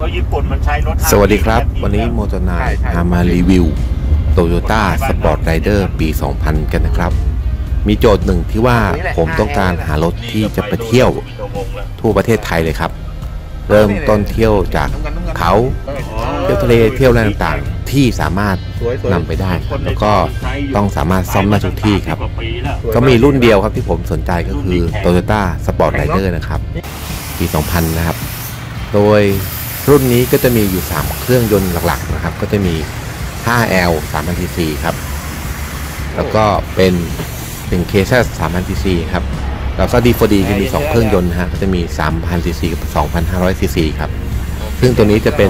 ราะญี่ปุ่นมันใช้รถสวัสดีครับวันนี้โมโตนายพามารีวิว Toyota Sport Rider ปี 2000 กันนะครับมีโจทย์หนึ่งที่ว่าผมต้องการหารถที่จะไปเที่ยวทั่วประเทศไทยเลยครับเริ่มต้นเที่ยวจากเขาเที่ยวทะเลเที่ยวอะไรต่างๆที่สามารถนำไปได้แล้วก็ต้องสามารถซ่อมได้ทุกที่ครับก็มีรุ่นเดียวครับที่ผมสนใจก็คือ Toyota Sport Rider นะครับปี 2000 นะครับโดยรุ่นนี้ก็จะมีอยู่3เครื่องยนต์หลักๆนะครับก็จะมี 5L 3000cc ครับแล้วก็เป็นKZ 3000cc ครับแล้วก็ D4D ก็มี2เครื่องยนต์นะฮะก็จะมี 3000cc กับ 2500cc ครับซึ่งตัวนี้จะเป็น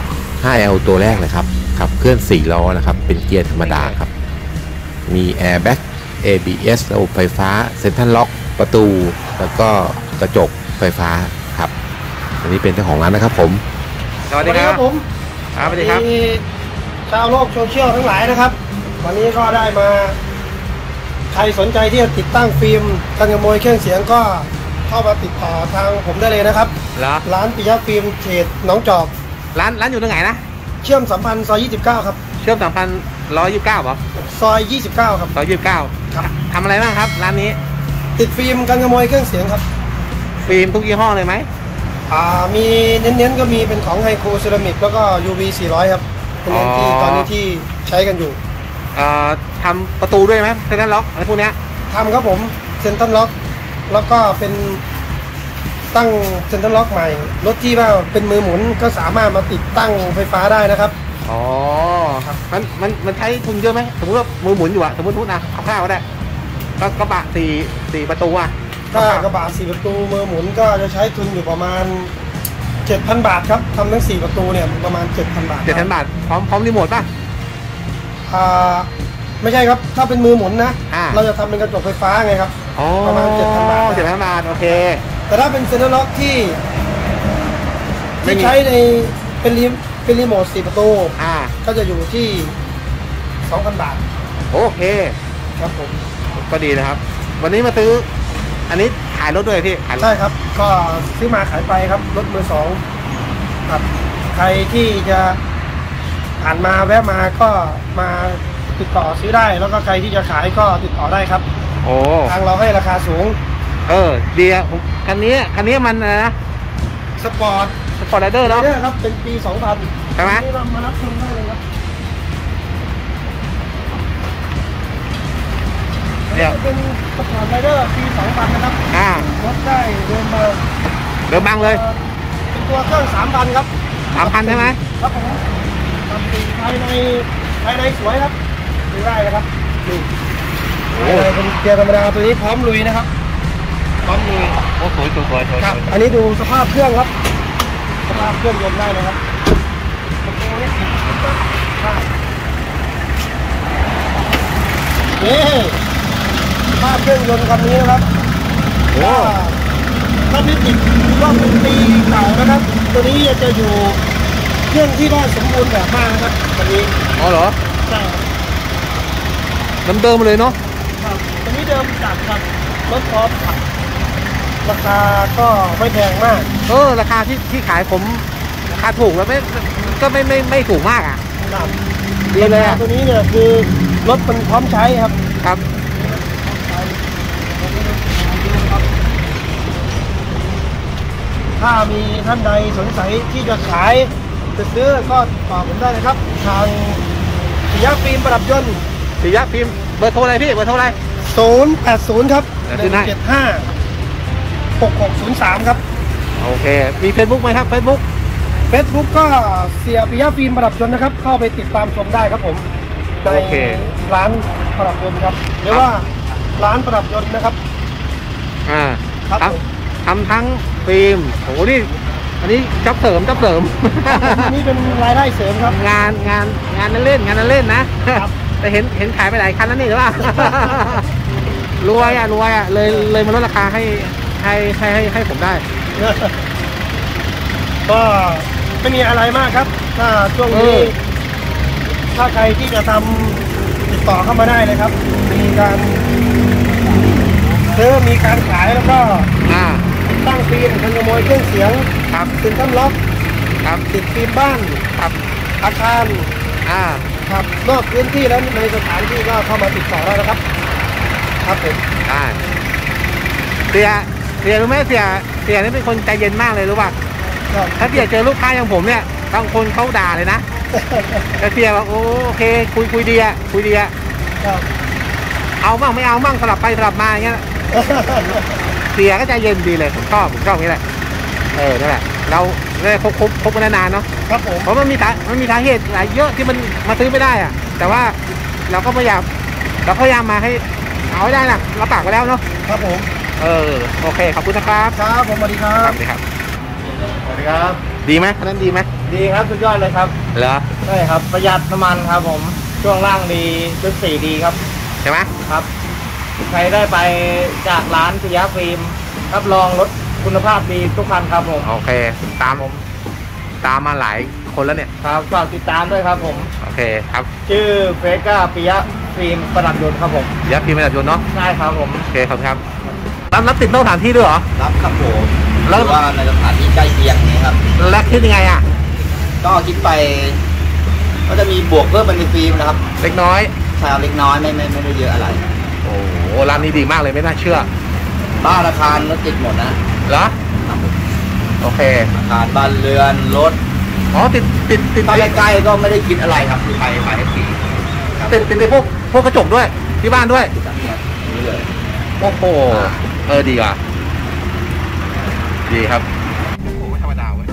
5L ตัวแรกเลยครับขับเคลื่อน4ล้อนะครับเป็นเกียร์ธรรมดาครับมี Airbag ABS ระบบไฟฟ้าเซ็นทรัลล็อกประตูแล้วก็กระจกไฟฟ้าครับอันนี้เป็นเจ้าของร้านนะครับผมสวัสดีครับผมสวัสดีครับชาวโลกโซเชียลทั้งหลายนะครับวันนี้ก็ได้มาใครสนใจที่จะติดตั้งฟิล์มกันขโมยเครื่องเสียงก็เข้ามาติดต่อทางผมได้เลยนะครับร้านปิยะฟิล์มเขตหนองจอกร้านอยู่ตรงไหนนะเชื่อมสัมพันธ์ซอย29ครับเชื่อมสัมพันธ์129เหรอซอย29ครับซอย29ครับทำอะไรบ้างครับร้านนี้ติดฟิล์มกันขโมยเครื่องเสียงครับฟิล์มทุกยี่ห้อเลยไหมมีเน้นๆก็มีเป็นของไฮโคเซรามิกแล้วก็ UV 400ครับเป็นเน้นที่ตอนนี้ที่ใช้กันอยู่ทำประตูด้วยไหมเซ็นทรัลล็อกอะไรพวกนี้ทำครับผมเซ็นทรัลล็อกแล้วก็เป็นตั้งเซ็นทรัลล็อกใหม่รถที่ว่าเป็นมือหมุนก็สามารถมาติดตั้งไฟฟ้าได้นะครับอ๋อครับมันใช้ทุนเยอะไหมสมมติว่ามือหมุนอยู่อะสมมตินะคร่าวๆก็ได้ก็กระบะ4ประตูอะถ้ากระบะ4ประตูมือหมุนก็จะใช้ทุนอยู่ประมาณ 7,000 บาทครับทำทั้ง4ประตูเนี่ยประมาณ 7,000 บาท 7,000 บาทพร้อมรีโมทป่ะไม่ใช่ครับถ้าเป็นมือหมุนนะเราจะทำเป็นกระจกไฟฟ้าไงครับประมาณ 7,000 บาท 7,000 บาทโอเคแต่ถ้าเป็นเซ็นทรัลล็อกที่ใช้ในเป็นรีโมท4ประตูก็จะอยู่ที่ 2,000 บาทโอเคครับผมก็ดีนะครับวันนี้มาซื้ออันนี้ขายรถด้วยพี่ใช่ครับก็ซื้อมาขายไปครับรถมือ2ครับใครที่จะผ่านมาแวะมาก็มาติดต่อซื้อได้แล้วก็ใครที่จะขายก็ติดต่อได้ครับโอ้ทางเราให้ราคาสูงดีอ่ะคันนี้มันนะสปอร์ตไรเดอร์เนาะครับเป็นปี 2000 ใช่ไหมมารับชมได้เลยครับเนี่ยเป็นสปอร์ตไรเดอร์ปี 2000 นะครับรถได้เดิมบางเลยเป็นตัวเครื่อง 3,000 ครับ 3,000 ใช่ไหมครับผมภายในสวยครับดูได้นะครับนี่เป็นเกียร์ธรรมดาตัวนี้พร้อมลุยนะครับพร้อมลุยโอ้สวยครับอันนี้ดูสภาพเครื่องครับสภาพเครื่องยนต์ได้นะครับนี่สภาพเครื่องยนต์คันนี้นะครับถ้าไม่ติดว่าเป็นปีเก่านะครับตัวนี้จะอยู่เครื่องที่ว่าสมบูรณ์แบบมากนะครับตัวนี้อ๋อเหรอใช่เดิมเลยเนาะครับตัวนี้เดิมจากรถพร้อมขับราคาก็ไม่แพงมากราคาที่ขายผมราคาถูกแล้วก็ไม่ถูกมากอ่ะดีเลยตัวนี้เนี่ยคือรถมันพร้อมใช้ครับครับถ้ามีท่านใดสงสัยที่จะขายจะซื้อก็ติดต่อผมได้นะครับทางปิยะฟิล์มประดับยนต์ปิยะฟิล์มเบอร์โทรอะไรพี่เบอร์โทรอะไร 080ครับ175 6603ครับโอเคมี Facebook ไหมครับ Facebook ก็เสียปิยะฟิล์มประดับยนต์นะครับเข้าไปติดตามชมได้ครับผมในร้านประดับยนต์ครับหรือว่าร้านประดับยนต์นะครับครับทำทั้งฟิล์มโอ้โหนี่อันนี้จับเสริมนี่เป็นรายได้เสริมครับงานเล่นนะแต่เห็นขายไปหลายคันแล้วนี่หรือเปล่ารวยอ่ะเลยมาลดราคาให้ผมได้ก็ไม่มีอะไรมากครับถ้าช่วงนี้ถ้าใครที่จะทำติดต่อเข้ามาได้เลยครับมีการซื้อมีการขายแล้วก็ตั้งฟิล์มกันขโมยเครื่องเสียงครับติดตั้งล็อกครับติดฟิล์มบ้านครับอาคาร ครับนอกพื้นที่แล้วในสถานที่ก็เข้ามาติดต่อได้นะครับครับผมเสียรู้ไหมเสียนี่เป็นคนใจเย็นมากเลยรู้ป่ะถ้าเสียเจอลูกค้าอย่างผมเนี่ยบางคนเขาด่าเลยนะแต่เสียบอกโอเคคุยดีอะเอามั่งไม่เอามั่งสลับไปสลับมาอย่างเงี้ยเสียก็ใจเย็นดีเลยผมชอบอย่างนี้แหละนั่นแหละเราได้คบกันนานเนาะครับผมเพราะมันมีสาเหตุหลายเยอะที่มันมาซื้อไม่ได้อะแต่ว่าเราก็พยายามมาให้เอาให้ได้นะเราปากไปแล้วเนาะครับผมโอเคขอบคุณนะครับครับผมสวัสดีครับสวัสดีครับสวัสดีครับดีไหมคันนั้นดีไหมดีครับสุดยอดเลยครับเหรอใช่ครับประหยัดน้ำมันครับผมช่วงล่างดีชุดสีดีครับใช่ไหมครับใครได้ไปจากร้านปิยะฟิล์มรับรองรถคุณภาพดีทุกคันครับผมโอเคตามมาหลายคนแล้วเนี่ยครับฝากติดตามด้วยครับผมโอเคครับชื่อเฟก้าปิยะฟิล์มประดับยนต์ครับผมปิยะฟิล์มประดับยนต์เนาะใช่ครับผมโอเคครับรับติดนอกสถานที่ด้วยเหรอรับครับผมแล้วว่าในสถานที่ใกล้เคียงนี้ครับแล้วคิดยังไงอ่ะก็คิดไปก็จะมีบวกเพิ่มเป็นฟิล์มนะครับเล็กน้อยใช่เล็กน้อยไม่ได้เยอะอะไรโอ้โหร้านนี้ดีมากเลยไม่น่าเชื่อบ้านอาคารรถติดหมดนะเหรอโอเคอาคารบ้านเรือนรถติดใกล้ๆก็ไม่ได้คิดอะไรครับไปให้ฟรีติดในพวกกระจกด้วยที่บ้านด้วยโอ้โหดีอ่ะดีครับธรรมดาเว้ย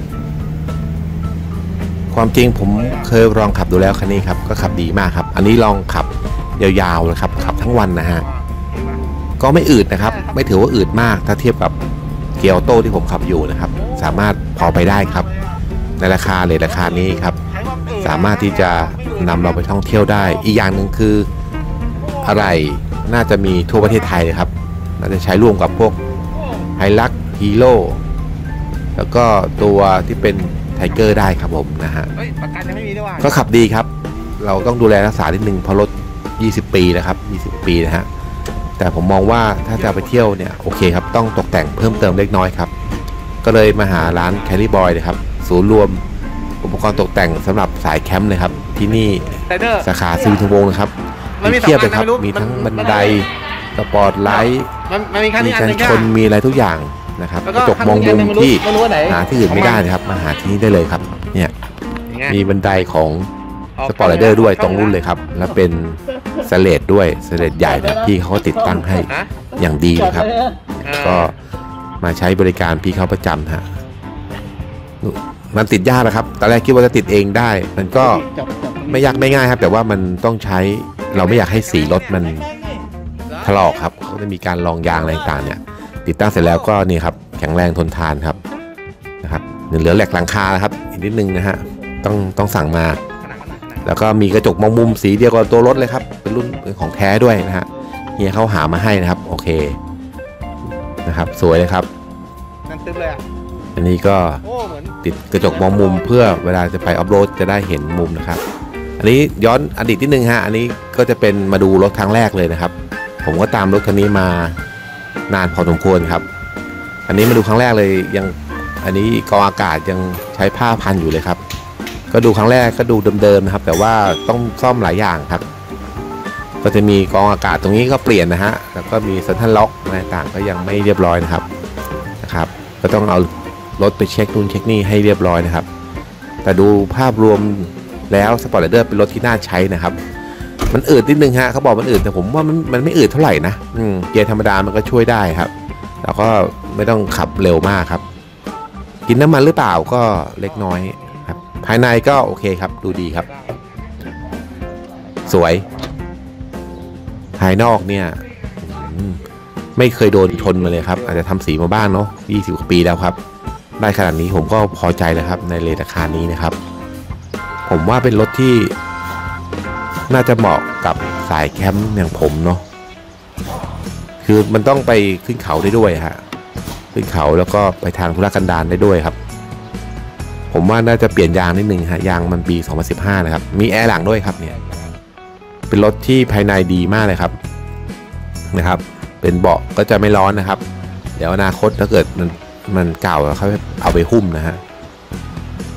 ความจริงผมเคยลองขับดูแล้วคันนี้ครับก็ขับดีมากครับอันนี้ลองขับยาวๆเลยครับขับทั้งวันนะฮะก็ไม่อืดนะครับไม่ถือว่าอืดมากถ้าเทียบกับเกียร์ออโต้ที่ผมขับอยู่นะครับสามารถพอไปได้ครับในราคานี้ครับสามารถที่จะนำเราไปท่องเที่ยวได้อีกอย่างหนึ่งคืออะไรน่าจะมีทั่วประเทศไทยเลยครับน่าจะใช้ร่วมกับพวกไฮลักซ์ฮีโร่แล้วก็ตัวที่เป็นไทเกอร์ได้ครับผมนะฮะก็ขับดีครับเราต้องดูแลรักษานิดนึงเพราะรถ20 ปีนะครับ20 ปีนะฮะแต่ผมมองว่าถ้าจะไปเที่ยวเนี่ยโอเคครับต้องตกแต่งเพิ่มเติมเล็กน้อยครับก็เลยมาหาร้านแคลรี่บอยนะครับศูนย์รวมอุปกรณ์ตกแต่งสำหรับสายแคมป์เลยครับที่นี่สาขาซีวิทวงศ์นะครับมีเทียบเลยครับมีทั้งบันไดสปอร์ตไลท์มีชั้นชนมีอะไรทุกอย่างนะครับกระจกมองมุมที่หาที่อื่นไม่ได้นะครับมาหาที่นี่ได้เลยครับเนี่ยมีบันไดของสปอร์ตไรเดอร์ด้วยตรงรุ่นเลยครับแล้วเป็นสเลดด้วยสเลดใหญ่นะพี่เขาก็ติดตั้งให้อย่างดีเลยครับก็มาใช้บริการพี่เขาประจำฮะมันติดยากนะครับตอนแรกคิดว่าจะติดเองได้มันก็ไม่ยากไม่ง่ายครับแต่ว่ามันต้องใช้เราไม่อยากให้สีรถมันถลอกครับเขาจะมีการลองยางอะไรต่างๆเนี่ยติดตั้งเสร็จแล้วก็นี่ครับแข็งแรงทนทานครับนะครับเหลือแหลกหลังคาครับอีกนิดนึงนะฮะต้องสั่งมาแล้วก็มีกระจกมองมุมสีเดียวกับตัวรถเลยครับเป็นรุ่นของแท้ด้วยนะฮะเฮียเขาหามาให้นะครับโอเคนะครับสวยเลยครับนั่นตึ๊บเลยอ่ะอันนี้ก็ติดกระจกมองมุมเพื่อเวลาจะไปออฟโรดจะได้เห็นมุมนะครับอันนี้ย้อนอดีตนิดนึงฮะอันนี้ก็จะเป็นมาดูรถครั้งแรกเลยนะครับผมก็ตามรถคันนี้มานานพอสมควรครับอันนี้มาดูครั้งแรกเลยยังอันนี้กองอากาศยังใช้ผ้าพันอยู่เลยครับก็ดูครั้งแรกก็ดูเดิมๆนะครับแต่ว่าต้องซ่อมหลายอย่างครับก็จะมีกองอากาศตรงนี้ก็เปลี่ยนนะฮะแล้วก็มีเซ็นทรัลล็อกอะไรต่างก็ยังไม่เรียบร้อยนะครับก็ต้องเอารถไปเช็คนู่นเช็คนี่ให้เรียบร้อยนะครับแต่ดูภาพรวมแล้วสปอร์ตไรเดอร์เป็นรถที่น่าใช้นะครับมันอืดนิดนึงฮะเขาบอกมันอืดแต่ผมว่ามันไม่อืดเท่าไหร่นะเกียร์ธรรมดามันก็ช่วยได้ครับแล้วก็ไม่ต้องขับเร็วมากครับกินน้ำมันหรือเปล่าก็เล็กน้อยครับภายในก็โอเคครับดูดีครับสวยภายนอกเนี่ยไม่เคยโดนชนมาเลยครับอาจจะทำสีมาบ้างเนาะ20 กว่าปีแล้วครับได้ขนาดนี้ผมก็พอใจแล้วครับในราคานี้นะครับผมว่าเป็นรถที่น่าจะเหมาะกับสายแคมป์อย่างผมเนาะคือมันต้องไปขึ้นเขาได้ด้วยฮะขึ้นเขาแล้วก็ไปทางธุรกันดารได้ด้วยครับผมว่าน่าจะเปลี่ยนยางนิดนึงฮะยางมันปี 2015นะครับมีแอร์หลังด้วยครับเนี่ยเป็นรถที่ภายในดีมากเลยครับนะครับเป็นเบาะก็จะไม่ร้อนนะครับเดี๋ยวอนาคตถ้าเกิดมันเก่าแล้วเขาเอาไปหุ้มนะฮะ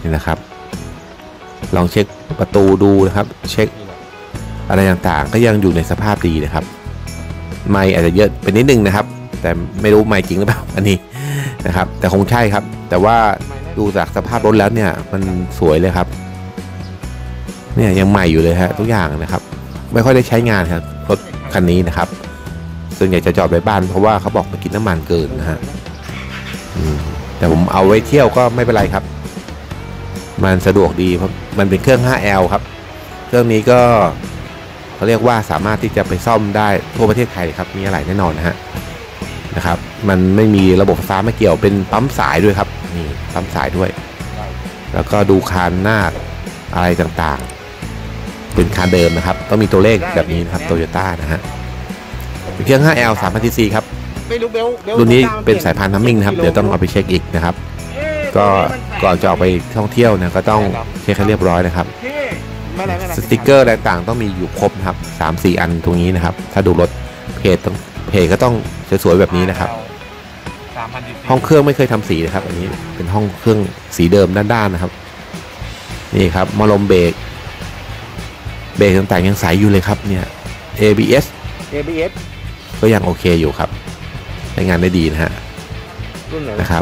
นี่นะครับลองเช็คประตูดูนะครับเช็คอะไรต่างๆก็ยังอยู่ในสภาพดีนะครับไมค์อาจจะเยอะเป็นนิดนึงนะครับแต่ไม่รู้ไมค์จริงหรือเปล่าอันนี้นะครับแต่คงใช่ครับแต่ว่าดูจากสภาพรถแล้วเนี่ยมันสวยเลยครับเนี่ยยังใหม่อยู่เลยฮะทุกอย่างนะครับไม่ค่อยได้ใช้งานครับรถคันนี้นะครับส่วนใหญ่จะจอดไว้บ้านเพราะว่าเขาบอกมันกินน้ำมันเกินนะฮะแต่ผมเอาไว้เที่ยวก็ไม่เป็นไรครับมันสะดวกดีเพราะมันเป็นเครื่อง 5L ครับเครื่องนี้ก็เขาเรียกว่าสามารถที่จะไปซ่อมได้ทั่วประเทศไทยครับมีอะไรแน่นอนนะครับมันไม่มีระบบไฟฟ้าไม่เกี่ยวเป็นปั๊มสายด้วยครับนี่ปั๊มสายด้วยแล้วก็ดูคานหน้าอะไรต่างๆเป็นคานเดิมนะครับต้องมีตัวเลขแบบนี้นะครับโตโยต้านะฮะเครื่อง 5L 3,000 cc ครับรุ่นนี้เป็นสายพานทัมมิ่งนะครับเดี๋ยวต้องเอาไปเช็คอีกนะครับก็ก่อนจะออกไปท่องเที่ยวนะก็ต้องเช็คให้เรียบร้อยนะครับสติกเกอร์อะไรต่างต้องมีอยู่ครบครับ 3-4 อันตรงนี้นะครับถ้าดูรถเพจก็ต้องสวยๆแบบนี้นะครับห้องเครื่องไม่เคยทำสีนะครับอันนี้เป็นห้องเครื่องสีเดิมด้านๆนะครับนี่ครับมอลมเบรกต่างๆยังใสอยู่เลยครับเนี่ย ABS ก็ยังโอเคอยู่ครับใช้งานได้ดีนะฮะนะครับ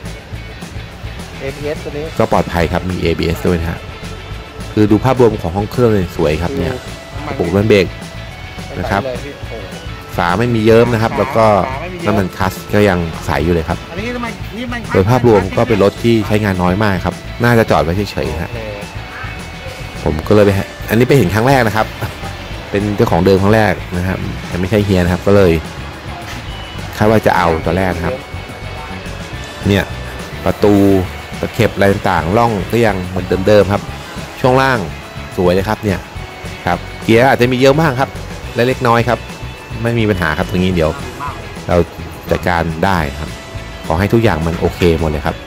ABS ตัวนี้ก็ปลอดภัยครับมี ABS ด้วยนะฮะคือดูภาพรวมของห้องเครื่องเลยสวยครับเนี่ยปุ่มเบรกนะครับฝาไม่มีเยิ้มนะครับแล้วก็น้ำมันคัสก็ยังใสอยู่เลยครับโดยภาพรวมก็เป็นรถที่ใช้งานน้อยมากครับน่าจะจอดไว้เฉยๆฮะผมก็เลยไปอันนี้ไปเห็นครั้งแรกนะครับเป็นเจ้าของเดิมครั้งแรกนะครับแต่ไม่ใช่เฮียนะครับก็เลยคาดว่าจะเอาตอนแรกนะครับเนี่ยประตูตะเข็บอะไรต่างๆล่องก็ยังเหมือนเดิมๆครับช่วงล่างสวยเลยครับเนี่ยครับเกียร์อาจจะมีเยอะมากครับเล็กน้อยครับไม่มีปัญหาครับตรงนี้เดี๋ยวเราจัดการได้ครับขอให้ทุกอย่างมันโอเคหมดเลยครับ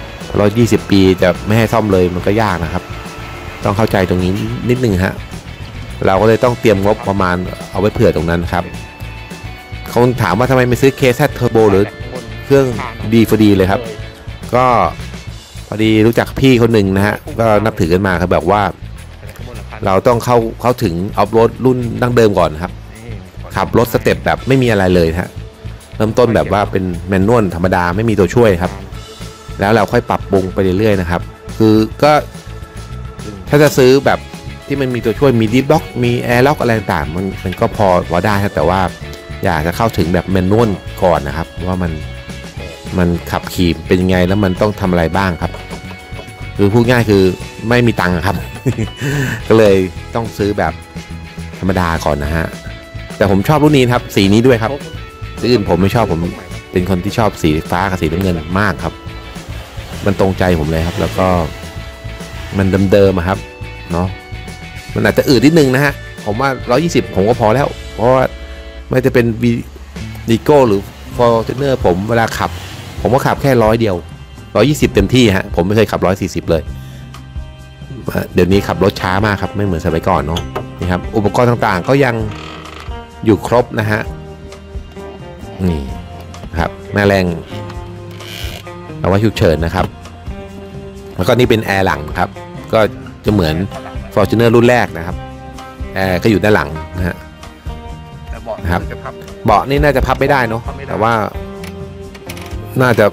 120 ปีจะไม่ให้ซ่อมเลยมันก็ยากนะครับต้องเข้าใจตรงนี้นิดนึงฮะเราก็เลยต้องเตรียมงบประมาณเอาไว้เผื่อตรงนั้นครับคนถามว่าทำไมไม่ซื้อ KZ Turbo หรือเครื่อง D4D เลยครับก็พอดีรู้จักพี่คนหนึ่งนะฮะก็นับถือกันมาครับแบบว่าเราต้องเข้าถึงออฟโรดรุ่นดั้งเดิมก่อนครับขับรถสเต็ปแบบไม่มีอะไรเลยฮะเริ่มต้นแบบว่าเป็นแมนนวลธรรมดาไม่มีตัวช่วยครับแล้วเราค่อยปรับปรุงไปเรื่อยๆนะครับคือก็ถ้าจะซื้อแบบที่มันมีตัวช่วยมีดิฟล็อกมีแอร์ล็อกอะไรต่างมันก็พอได้ครับแต่ว่าอยากจะเข้าถึงแบบแมนนวลก่อนนะครับว่ามันขับขี่เป็นยังไงแล้วมันต้องทำอะไรบ้างครับคือพูดง่ายคือไม่มีตังค์ครับ ก็เลยต้องซื้อแบบธรรมดาก่อนนะฮะแต่ผมชอบรุ่นนี้ครับสีนี้ด้วยครับสีอื่นผมไม่ชอบผมเป็นคนที่ชอบสีฟ้ากับสีน้ำเงินมากครับมันตรงใจผมเลยครับแล้วก็มันเดิมๆครับเนาะมันอาจจะอืดนิดนึงนะฮะผมว่า120ผมก็พอแล้วเพราะว่าไม่จะเป็นวีโก้หรือ Fortuner ผมเวลาขับผมก็ขับแค่100 เดียว120เต็มที่ฮะผมไม่เคยขับ140เลยเดี๋ยวนี้ขับรถช้ามากครับไม่เหมือนสมัยก่อนเนาะนี่ครับอุปกรณ์ต่างๆก็ยังอยู่ครบนะฮะนี่ครับแม่แรงเอาไว้ฉุกเฉินนะครับแล้วก็นี่เป็นแอร์หลังครับก็จะเหมือน Fortuner รุ่นแรกนะครับแอร์ก็อยู่ด้านหลังนะฮะนะครับเบาะนี่น่าจะพับไม่ได้เนาะแต่ว่าน่าจะ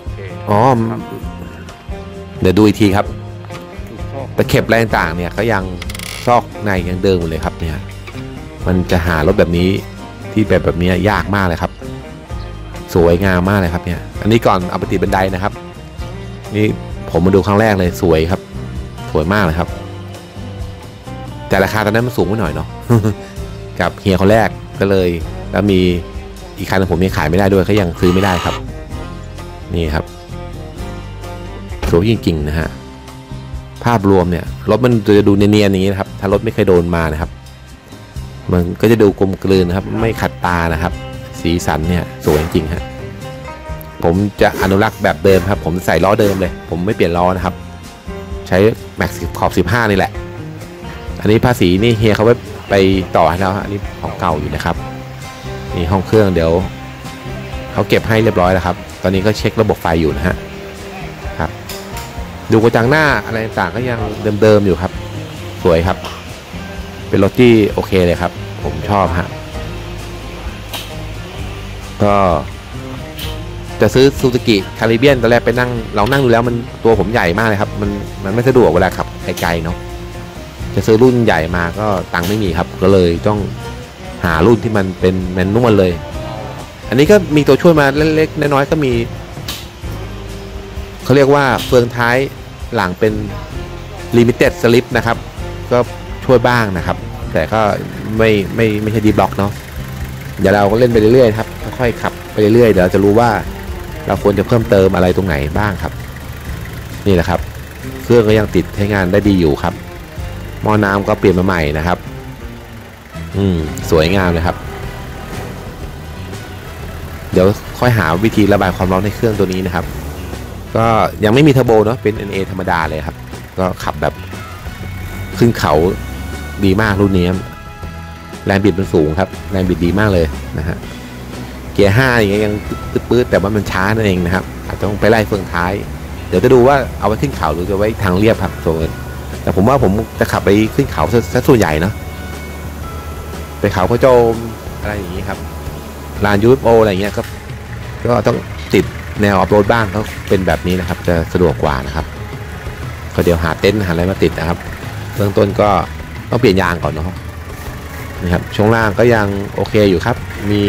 เดี๋ยวดูอีกทีครับตะเข็บอะไรต่างๆเนี่ยเขายังซอกในยังเดิมเลยครับเนี่ยมันจะหารถแบบนี้ที่แบบนี้ยากมากเลยครับสวยงามมากเลยครับเนี่ยอันนี้ก่อนเอาไปติดบันไดนะครับนี่ผมมาดูครั้งแรกเลยสวยครับสวยมากเลยครับแต่ราคาตอนนั้นมันสูงไปหน่อยเนาะ กับเฮียคนแรกก็เลยแล้วมีอีกคันของผมยังขายไม่ได้ด้วยเขายังซื้อไม่ได้ครับนี่ครับสวยจริงๆนะฮะภาพรวมเนี่ยรถมันจะดูเนียนๆอย่างนี้นะครับถ้ารถไม่เคยโดนมานะครับมันก็จะดูกลมกลืนนะครับไม่ขัดตานะครับสีสันเนี่ยสวยจริงๆฮะผมจะอนุรักษ์แบบเดิมครับผมใส่ล้อเดิมเลยผมไม่เปลี่ยนล้อนะครับใช้แม็กซ์ขอบ15นี่แหละอันนี้ภาษีนี่เฮียเขาไปต่อให้แล้วอันนี้ของเก่าอยู่นะครับนี่ห้องเครื่องเดี๋ยวเขาเก็บให้เรียบร้อยแล้วครับตอนนี้ก็เช็คระบบไฟอยู่นะฮะครับดูกระจังหน้าอะไรต่างก็ยังเดิมๆอยู่ครับสวยครับเป็นรถที่โอเคเลยครับผมชอบฮะก็จะซื้อซูซูกิคาริเบียนตอนแรกไปนั่งเรานั่งดูแล้วมันตัวผมใหญ่มากเลยครับมันไม่สะดวกเวลาขับไกลๆเนาะจะซื้อรุ่นใหญ่มาก็ตังค์ไม่มีครับก็เลยต้องหารุ่นที่มันเป็นแมนนวลเลยอันนี้ก็มีตัวช่วยมาเล็กๆน้อยๆก็มีเขาเรียกว่าเฟืองท้ายหลังเป็น limited slip นะครับก็ช่วยบ้างนะครับแต่ก็ไม่ใช่ดีบล็อกเนาะเดี๋ยวเราก็เล่นไปเรื่อยๆครับค่อยๆขับไปเรื่อยๆเดี๋ยวเราจะรู้ว่าเราควรจะเพิ่มเติมอะไรตรงไหนบ้างครับนี่แหละครับเครื่องก็ยังติดใช้งานได้ดีอยู่ครับหม้อน้ำก็เปลี่ยนมาใหม่นะครับสวยงามเลยครับเดี๋ยวค่อยหาวิธีระบายความร้อนในเครื่องตัวนี้นะครับก็ยังไม่มีเทอร์โบเนาะเป็น NA ธรรมดาเลยครับก็ขับแบบขึ้นเขาดีมากรุ่นนี้แรงบิดมันสูงครับแรงบิดดีมากเลยนะฮะเกียร์5อย่างเงี้ยยังปื๊ดแต่ว่ามันช้านั่นเองนะครับอาจจะต้องไปไล่เฟืองท้ายเดี๋ยวจะดูว่าเอาไว้ขึ้นเขาหรือจะไว้ทางเรียบครับแต่ผมว่าผมจะขับไปขึ้นเขาซะส่วนใหญ่เนาะไปเขาพระโจมอะไรอย่างนี้ครับลานยูโออะไรเงี้ยก็ต้องติดแนวออฟโรดบ้างเขาเป็นแบบนี้นะครับจะสะดวกกว่านะครับก็เดี๋ยวหาเต็นท์หาอะไรมาติดนะครับเบื้องต้นก็ต้องเปลี่ยนยางก่อนนะครับนะครับช่วงล่างก็ยังโอเคอยู่ครับมี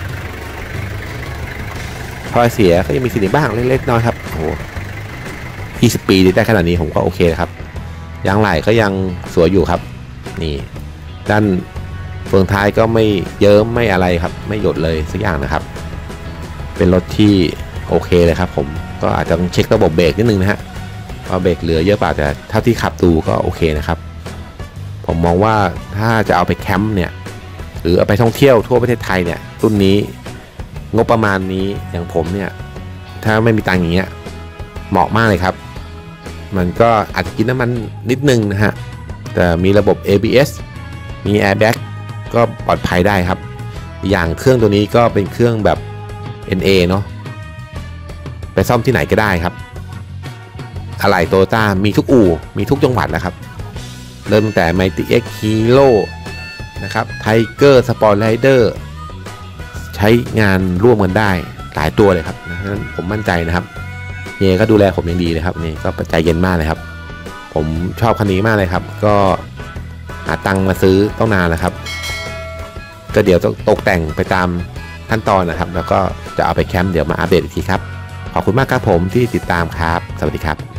พอเสียก็ยังมีสิ่งบ้างเล็กๆน้อยครับโอ้โห20 ปีได้ขนาดนี้ผมก็โอเคครับยางไหล่ก็ยังสวยอยู่ครับนี่ด้านเฟืองท้ายก็ไม่เยิ้มไม่อะไรครับไม่หยดเลยสักอย่างนะครับเป็นรถที่โอเคเลยครับผมก็อาจจะต้องเช็คระบบเบรกนิดนึงนะฮะว่าเบรกเหลือเยอะเปล่าแต่เท่าที่ขับดูก็โอเคนะครับผมมองว่าถ้าจะเอาไปแคมป์เนี่ยหรือเอาไปท่องเที่ยวทั่วประเทศไทยเนี่ยรุ่นนี้งบประมาณนี้อย่างผมเนี่ยถ้าไม่มีตังค์อย่างเงี้ยเหมาะมากเลยครับมันก็อาจจะกินน้ำมันนิดนึงนะฮะแต่มีระบบ ABS มี Airbag ก็ปลอดภัยได้ครับอย่างเครื่องตัวนี้ก็เป็นเครื่องแบบ NA เนาะไปซ่อมที่ไหนก็ได้ครับอะไหล่โตโยต้ามีทุกอู่มีทุกจังหวัดแล้วครับเริ่มตั้งแต่ Mighty X Hero นะครับ Tiger Sport Rider ใช้งานร่วมกันได้หลายตัวเลยครับนั้นผมมั่นใจนะครับเฮียก็ดูแลผมอย่างดีเลยครับนี่ก็ใจเย็นมากเลยครับผมชอบคันนี้มากเลยครับก็หาตังค์มาซื้อต้องนานแล้วครับก็เดี๋ยวต้องตกแต่งไปตามขั้นตอนนะครับแล้วก็จะเอาไปแคมป์เดี๋ยวมาอัปเดตอีกทีครับขอบคุณมากครับผมที่ติดตามครับสวัสดีครับ